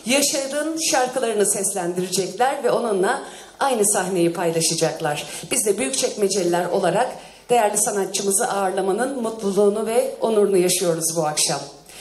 Yaşar'ın şarkılarını seslendirecekler ve onunla aynı sahneyi paylaşacaklar. Biz de Büyükçekmeceliler olarak değerli sanatçımızı ağırlamanın mutluluğunu ve onurunu yaşıyoruz bu akşam.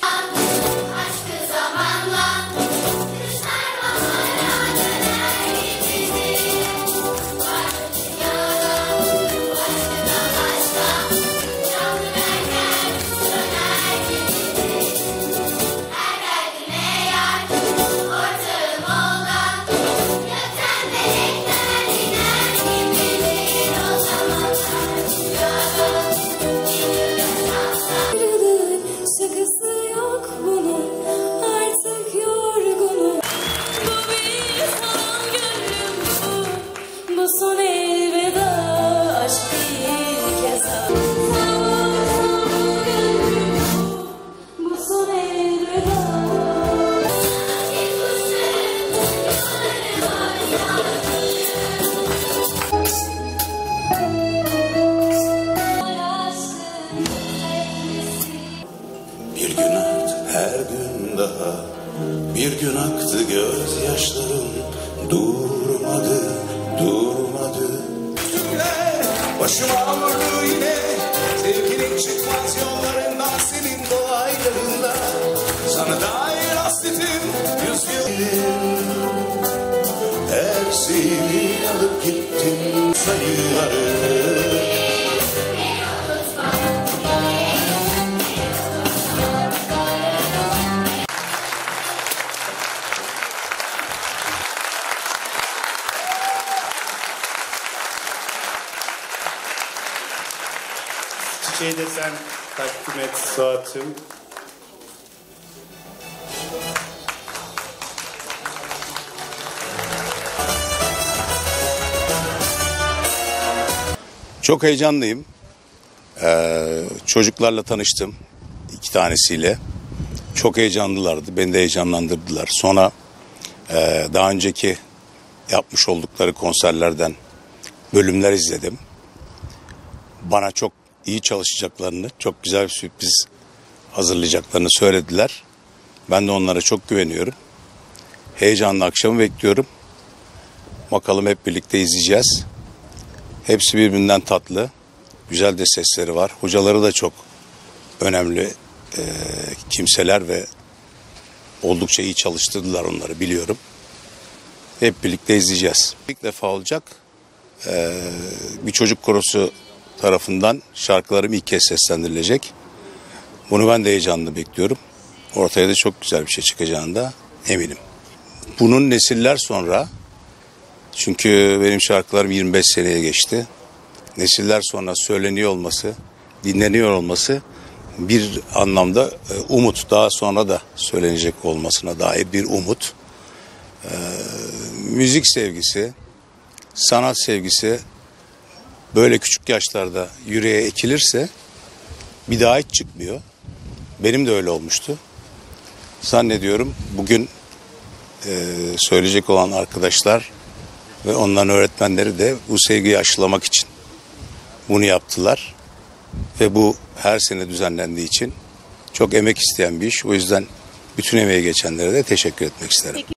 Son elveda aşk bir kez bu son elveda. Bir gün aktı her gün daha, bir gün aktı gözyaşlarım, durmadı. Başıma vurdu yine sevginin çıkmaz yollarından, senin dolaylarında. Sana dair hasretim yüz yıldır. Her şeyi alıp gittin sayıları. Çiçeği de sen takdim et Suat'cığım. Çok heyecanlıyım. Çocuklarla tanıştım. 2 tanesiyle. Çok heyecanlılardı. Beni de heyecanlandırdılar. Sonra daha önceki yapmış oldukları konserlerden bölümler izledim. Bana çok iyi çalışacaklarını, çok güzel bir sürpriz hazırlayacaklarını söylediler. Ben de onlara çok güveniyorum. Heyecanla akşamı bekliyorum. Bakalım, hep birlikte izleyeceğiz. Hepsi birbirinden tatlı. Güzel de sesleri var. Hocaları da çok önemli kimseler ve oldukça iyi çalıştırdılar onları, biliyorum. Hep birlikte izleyeceğiz. İlk defa olacak. Bir çocuk korosu tarafından şarkılarım ilk kez seslendirilecek. Bunu ben de heyecanla bekliyorum. Ortaya da çok güzel bir şey çıkacağına eminim. Bunun nesiller sonra, çünkü benim şarkılarım 25 seneye geçti. Nesiller sonra söyleniyor olması, dinleniyor olması bir anlamda umut. Daha sonra da söylenecek olmasına dair bir umut. Müzik sevgisi, sanat sevgisi böyle küçük yaşlarda yüreğe ekilirse bir daha hiç çıkmıyor. Benim de öyle olmuştu. Zannediyorum bugün söyleyecek olan arkadaşlar ve onların öğretmenleri de bu sevgiyi aşılamak için bunu yaptılar. Ve bu her sene düzenlendiği için çok emek isteyen bir iş. O yüzden bütün emeği geçenlere de teşekkür etmek isterim.